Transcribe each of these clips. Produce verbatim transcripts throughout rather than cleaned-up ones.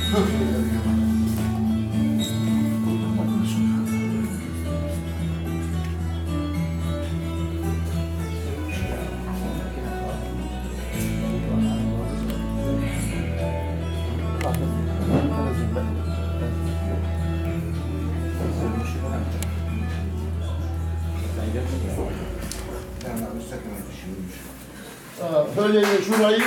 Hölgyeim és uraim!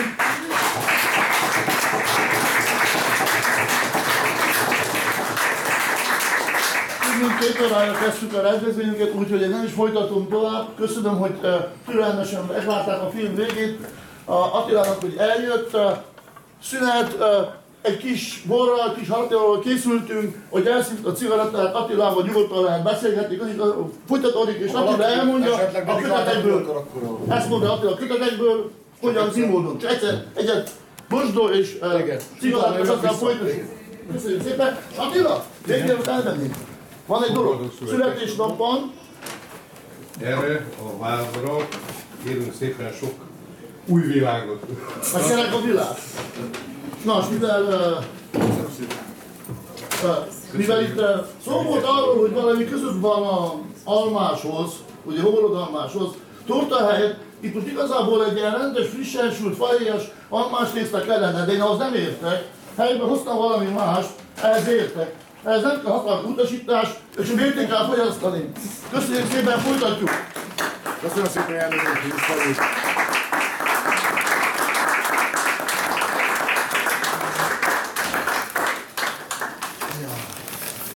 Két órára kezdtük a rendezvényünket, úgyhogy nem is folytatunk tovább. Köszönöm, hogy türelmesen megvárták a film végét. Attilának, hogy eljött. Szünet, egy kis borral, kis hartéval készültünk, hogy elszívjuk a cigarettát, Attilával nyugodtan lehet beszélgetni, folytatódik, és Attila elmondja a kötetekből. Ezt mondja Attila a kötetekből, hogyan kimódunk. Csak egyszer, egyet mosdó és cigarettát, és aztán folytatjuk. Köszönjük szépen. Attila, végül elmennénk. Van egy dolog, születésnap van. Erre a vázra kérünk szépen sok új világot. Megszerek a világ. Na, mivel, uh, uh, mivel itt uh, szó volt arról, hogy valami között van az almáshoz, ugye hórodalmáshoz, tortahely, itt most igazából egy ilyen rendes, frissen sült, fahéjas almástészta kellene, de én ahhoz nem értek. Helyben hoztam valami mást, ehhez értek. Ez nem kell hatalmas utasítás, és miért kell fogyasztani. Köszönjük szépen, folytatjuk! Köszönöm szépen, elmondani, hogy